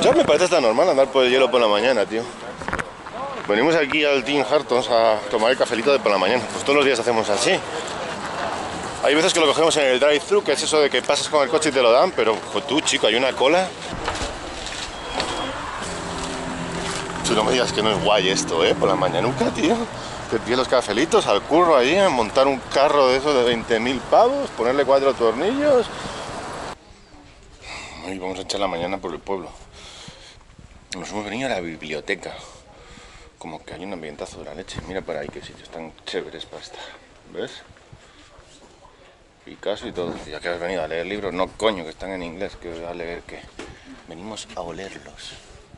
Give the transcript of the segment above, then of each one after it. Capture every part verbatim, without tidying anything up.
No me parece tan normal andar por el hielo por la mañana, tío. Venimos aquí al Tim Hortons a tomar el cafelito de por la mañana. Pues todos los días hacemos así. Hay veces que lo cogemos en el drive-thru, que es eso de que pasas con el coche y te lo dan, pero pues, tú, chico, hay una cola. Si no me digas que no es guay esto, ¿eh? Por la mañanuca, tío. Te pides los cafelitos al curro ahí, a montar un carro de esos de veinte mil pavos, ponerle cuatro tornillos. Y vamos a echar la mañana por el pueblo. Nos hemos venido a la biblioteca. Como que hay un ambientazo de la leche. Mira para ahí qué sitios tan chéveres para estar. ¿Ves? Picasso y todo. Ya que has venido a leer libros, no coño, que están en inglés, que a leer qué. Venimos a olerlos.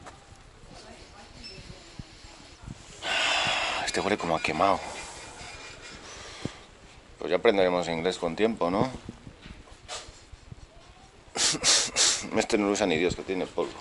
Este huele como a quemado. Pues ya aprenderemos inglés con tiempo, ¿no? Este no lo usa ni Dios, que tiene polvo.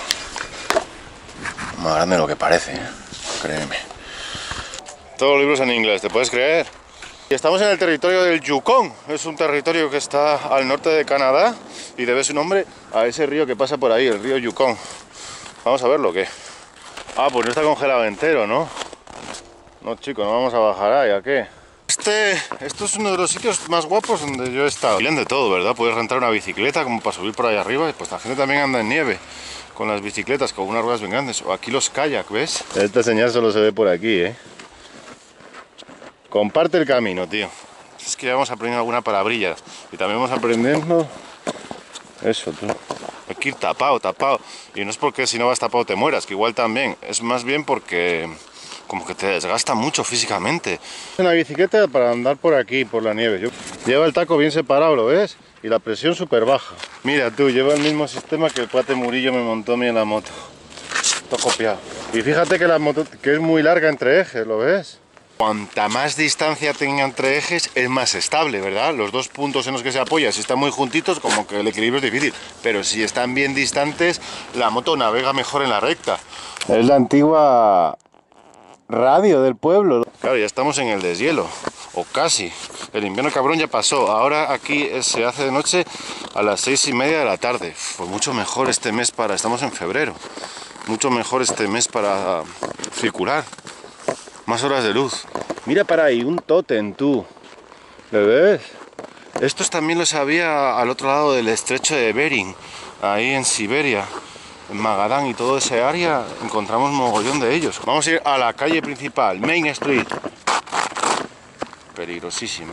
Más grande de lo que parece, ¿eh? Créeme. Todos los libros en inglés, ¿te puedes creer? Y estamos en el territorio del Yukon. Es un territorio que está al norte de Canadá y debe su nombre a ese río que pasa por ahí, el río Yukon. Vamos a verlo, ¿qué? Ah, pues no está congelado entero, ¿no? No, chicos, no vamos a bajar ahí, ¿a qué? Este, esto es uno de los sitios más guapos donde yo he estado. Tienen de todo, ¿verdad? Puedes rentar una bicicleta como para subir por ahí arriba. Y pues la gente también anda en nieve con las bicicletas, con unas ruedas bien grandes. O aquí los kayak, ¿ves? Esta señal solo se ve por aquí, ¿eh? Comparte el camino, tío. Es que ya vamos aprendiendo alguna palabrilla. Y también vamos aprendiendo... Eso, tú. Hay que ir tapado, tapado. Y no es porque si no vas tapado te mueras, que igual también. Es más bien porque... como que te desgasta mucho físicamente. Una bicicleta para andar por aquí, por la nieve. Yo... Lleva el taco bien separado, ¿lo ves? Y la presión súper baja. Mira tú, lleva el mismo sistema que el cuate Murillo me montó a mí en la moto. Todo copiado. Y fíjate que la moto que es muy larga entre ejes, ¿lo ves? Cuanta más distancia tenga entre ejes es más estable, ¿verdad? Los dos puntos en los que se apoya, si están muy juntitos, como que el equilibrio es difícil. Pero si están bien distantes, la moto navega mejor en la recta. Es la antigua... radio del pueblo. Claro, ya estamos en el deshielo, o casi. El invierno cabrón ya pasó. Ahora aquí se hace de noche a las seis y media de la tarde. Pues mucho mejor este mes para... Estamos en febrero. Mucho mejor este mes para circular. Más horas de luz. Mira para ahí, un tótem, tú. ¿Lo ves? Estos también los había al otro lado del estrecho de Bering, ahí en Siberia. En Magadán y todo ese área encontramos mogollón de ellos. Vamos a ir a la calle principal, Main Street. Peligrosísima.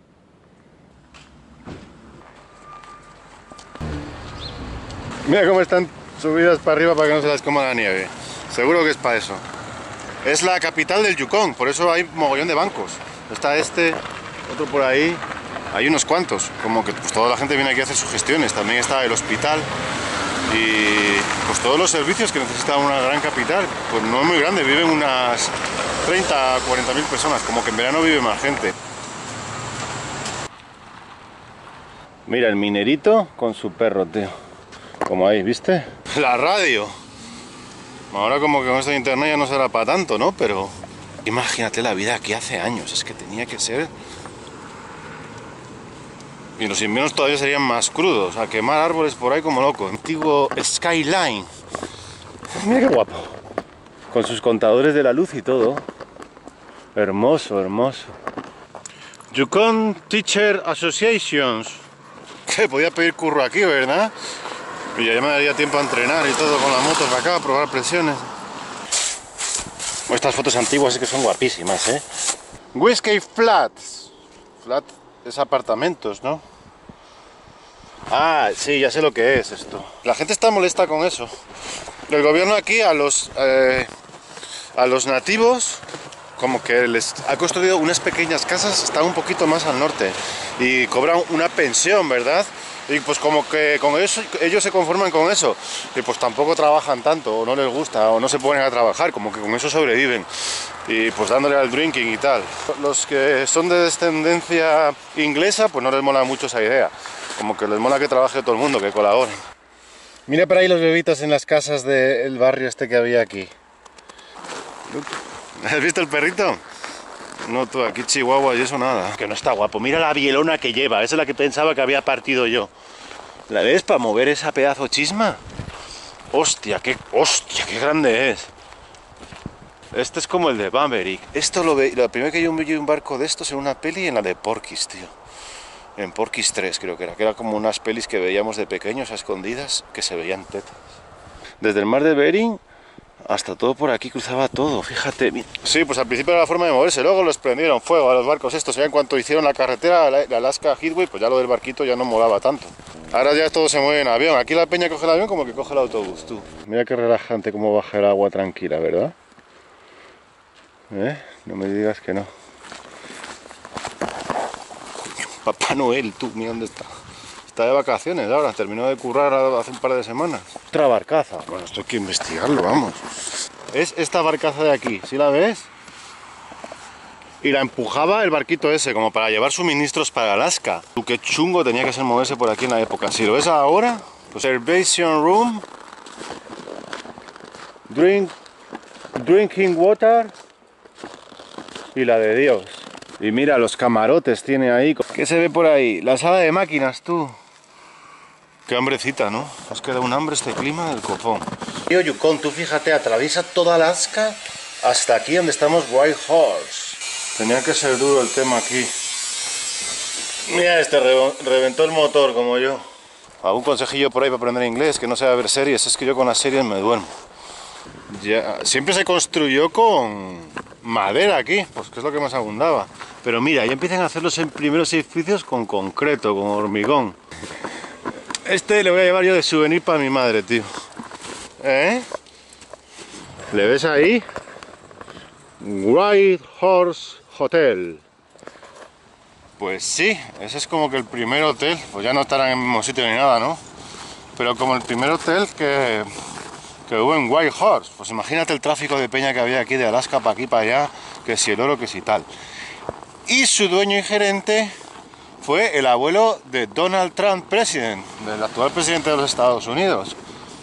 Mira cómo están subidas para arriba para que no se las coma la nieve. Seguro que es para eso. Es la capital del Yukon, por eso hay mogollón de bancos. Está este, otro por ahí. Hay unos cuantos, como que pues, toda la gente viene aquí a hacer sus gestiones. También está el hospital. Y pues todos los servicios que necesita una gran capital, pues no es muy grande, viven unas treinta a cuarenta mil personas, como que en verano vive más gente. Mira el minerito con su perro, tío. Como ahí, ¿viste? La radio. Ahora como que con esto de internet ya no será para tanto, ¿no? Pero imagínate la vida aquí hace años, es que tenía que ser... Y los inviernos todavía serían más crudos, a quemar árboles por ahí como loco. Antiguo skyline. Mira qué guapo. Con sus contadores de la luz y todo. Hermoso, hermoso. Yukon Teacher Associations. Que podía pedir curro aquí, ¿verdad? Y ya me daría tiempo a entrenar y todo con la moto para acá, a probar presiones. Estas fotos antiguas es que son guapísimas, ¿eh? Whiskey Flats. Flat es apartamentos, ¿no? Ah, sí, ya sé lo que es esto. La gente está molesta con eso. El gobierno aquí a los, eh, a los nativos como que les ha construido unas pequeñas casas, están un poquito más al norte y cobran una pensión, ¿verdad? Y pues como que con eso, ellos se conforman con eso y pues tampoco trabajan tanto o no les gusta o no se ponen a trabajar, como que con eso sobreviven y pues dándole al drinking y tal. Los que son de descendencia inglesa pues no les mola mucho esa idea, como que les mola que trabaje todo el mundo, que colaboren. Mira por ahí los bebitos en las casas del barrio este que había aquí. ¿Has visto el perrito? No, tú, aquí Chihuahua y eso nada. Que no está guapo. Mira la bielona que lleva. Esa es la que pensaba que había partido yo. ¿La ves para mover esa pedazo chisma? Hostia, qué, hostia, qué grande es. Este es como el de Maverick. Esto lo ve, la primera que yo vi un barco de estos en una peli, en la de Porky's, tío. En Porky's tres creo que era, que era como unas pelis que veíamos de pequeños a escondidas, que se veían tetas. Desde el mar de Bering hasta todo por aquí cruzaba todo, fíjate. Sí, pues al principio era la forma de moverse, luego los prendieron fuego a los barcos estos, ya en cuanto hicieron la carretera, la Alaska Headway, pues ya lo del barquito ya no molaba tanto. Ahora ya todo se mueve en avión, aquí la peña coge el avión como que coge el autobús, tú. Mira qué relajante cómo baja el agua tranquila, ¿verdad? ¿Eh? No me digas que no. Papá Noel, tú, mira dónde está. Está de vacaciones ahora, terminó de currar hace un par de semanas. Otra barcaza. Bueno, esto hay que investigarlo, vamos. Es esta barcaza de aquí, ¿sí la ves? Y la empujaba el barquito ese, como para llevar suministros para Alaska. Tú, qué chungo tenía que ser moverse por aquí en la época. Si lo ves ahora, observation room, drink, drinking water y la de Dios. Y mira, los camarotes tiene ahí. ¿Qué se ve por ahí? La sala de máquinas, tú. Qué hambrecita, ¿no? Nos queda un hambre este clima del copón. Río Yukon, tú fíjate, atraviesa toda Alaska hasta aquí donde estamos, White Horse. Tenía que ser duro el tema aquí. Mira, este re reventó el motor como yo. ¿Algún consejillo por ahí para aprender inglés? Que no sea ver series. Es que yo con las series me duermo. Ya, siempre se construyó con madera aquí, pues que es lo que más abundaba. Pero mira, ya empiezan a hacer los primeros edificios con concreto, con hormigón. Este le voy a llevar yo de souvenir para mi madre, tío. ¿Eh? ¿Le ves ahí? White Horse Hotel. Pues sí, ese es como que el primer hotel. Pues ya no estarán en el mismo sitio ni nada, ¿no? Pero como el primer hotel que, que hubo en White Horse. Pues imagínate el tráfico de peña que había aquí de Alaska para aquí, para allá. Que si el oro, que si tal. Y su dueño y gerente fue el abuelo de Donald Trump, president, del actual presidente de los Estados Unidos.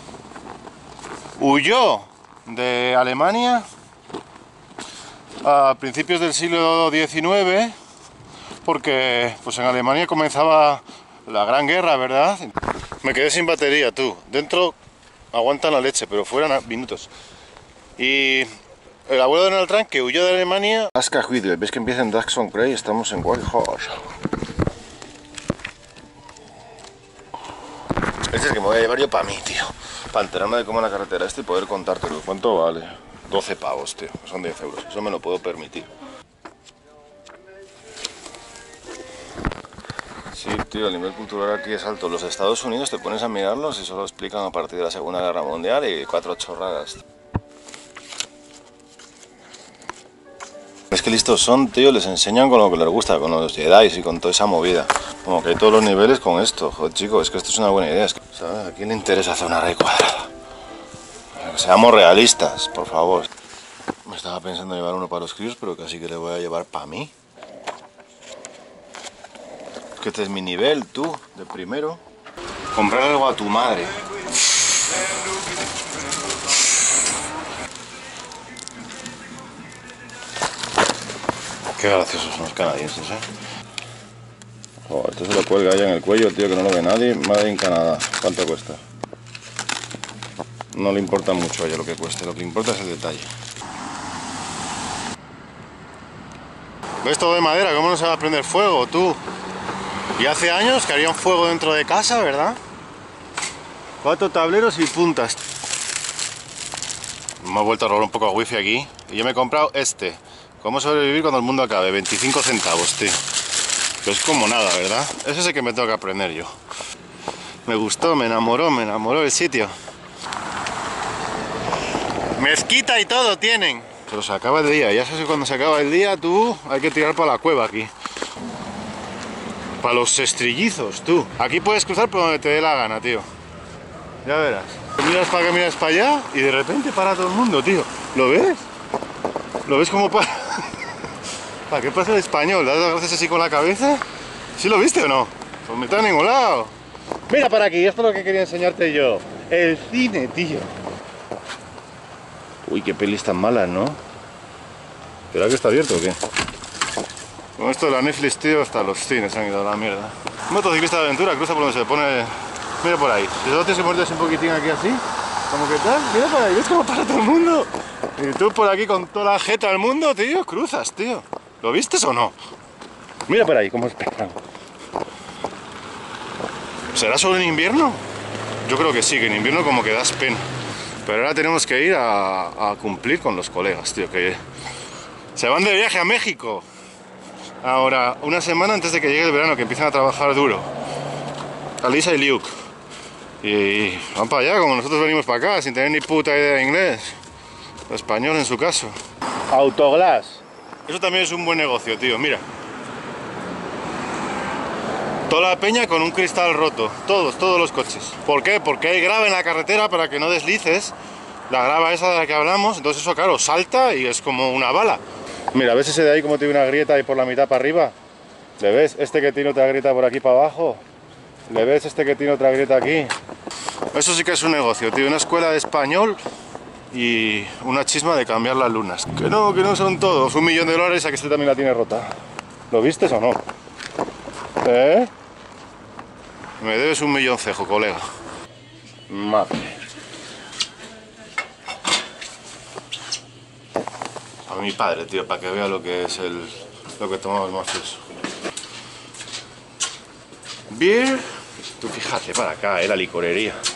Huyó de Alemania a principios del siglo diecinueve porque pues en Alemania comenzaba la Gran Guerra, ¿verdad? Me quedé sin batería, tú. Dentro aguantan la leche, pero fueran minutos. Y el abuelo de Donald Trump, que huyó de Alemania... Alaska Headway, ¿ves que empieza en Dawson Cray? Estamos en White Horse. Este es el que me voy a llevar yo para mí, tío. Para enterarme de cómo es la carretera este y poder contártelo. ¿Cuánto vale? doce pavos, tío. Son diez euros. Eso me lo puedo permitir. Sí, tío, el nivel cultural aquí es alto. Los Estados Unidos te pones a mirarlos y solo explican a partir de la Segunda Guerra Mundial y cuatro chorradas. Es que listos son, tío, les enseñan con lo que les gusta, con los Jedi y con toda esa movida. Como que hay todos los niveles con esto. Joder, chicos, es que esto es una buena idea. Es que, ¿sabes? ¿A quién le interesa hacer una raíz cuadrada? Que seamos realistas, por favor. Me estaba pensando llevar uno para los críos, pero casi que le voy a llevar para mí. Que este es mi nivel, tú, de primero. Comprar algo a tu madre. Qué graciosos son los canadienses, ¿eh? Joder, esto se lo cuelga ya en el cuello, tío, que no lo ve nadie. Made in Canadá. ¿Cuánto cuesta? No le importa mucho a ella lo que cueste, lo que importa es el detalle. ¿Ves todo de madera? ¿Cómo no se va a prender fuego, tú? Y hace años que haría un fuego dentro de casa, ¿verdad? Cuatro tableros y puntas. Me he vuelto a robar un poco de wifi aquí. Y yo me he comprado este. ¿Cómo sobrevivir cuando el mundo acabe? veinticinco centavos, tío. Pues como nada, ¿verdad? Ese es el que me tengo que aprender yo. Me gustó, me enamoró, me enamoró el sitio. Mezquita y todo tienen. Pero se acaba el día. Ya sabes que cuando se acaba el día, tú, hay que tirar para la cueva aquí. Para los estrellizos, tú. Aquí puedes cruzar por donde te dé la gana, tío. Ya verás. Miras para acá, miras para allá y de repente para todo el mundo, tío. ¿Lo ves? ¿Lo ves como para...? ¿Para qué pasa el español? ¿Das las gracias así con la cabeza? ¿Sí lo viste o no? Pues me está en ningún lado. Mira para aquí, esto es lo que quería enseñarte yo. El cine, tío. Uy, qué pelis tan malas, ¿no? ¿Será que está abierto o qué? Con esto de la Netflix, tío, hasta los cines han ido a la mierda. Un motociclista de aventura cruza por donde se pone... Mira por ahí. Si solo tienes que ponerte un poquitín aquí así, Como que tal, mira para ahí, ves como para todo el mundo. Y tú por aquí con toda la jeta del mundo, tío, cruzas, tío. ¿Lo vistes o no? Mira por ahí cómo esperan. ¿Será solo en invierno? Yo creo que sí, que en invierno como que das pena. Pero ahora tenemos que ir a, a cumplir con los colegas, tío, que se van de viaje a México. Ahora, una semana antes de que llegue el verano, que empiezan a trabajar duro. Alisa y Luke. Y van para allá, como nosotros venimos para acá, sin tener ni puta idea de inglés. O español en su caso. Autoglass. Eso también es un buen negocio, tío, mira. Toda la peña con un cristal roto. Todos, todos los coches. ¿Por qué? Porque hay grava en la carretera para que no deslices. La grava esa de la que hablamos. Entonces eso, claro, salta y es como una bala. Mira, ¿ves ese de ahí como tiene una grieta ahí por la mitad para arriba? ¿Le ves? Este que tiene otra grieta por aquí para abajo. ¿Le ves este que tiene otra grieta aquí? Eso sí que es un negocio, tío. Una escuela de español y una chisma de cambiar las lunas. Que no, que no son todos. Un millón de dólares a que este también la tiene rota. ¿Lo vistes o no? ¿Eh? Me debes un milloncejo, colega. Madre. A mi padre, tío, para que vea lo que es el... lo que tomamos más eso. Beer. Tú fíjate para acá, eh, la licorería.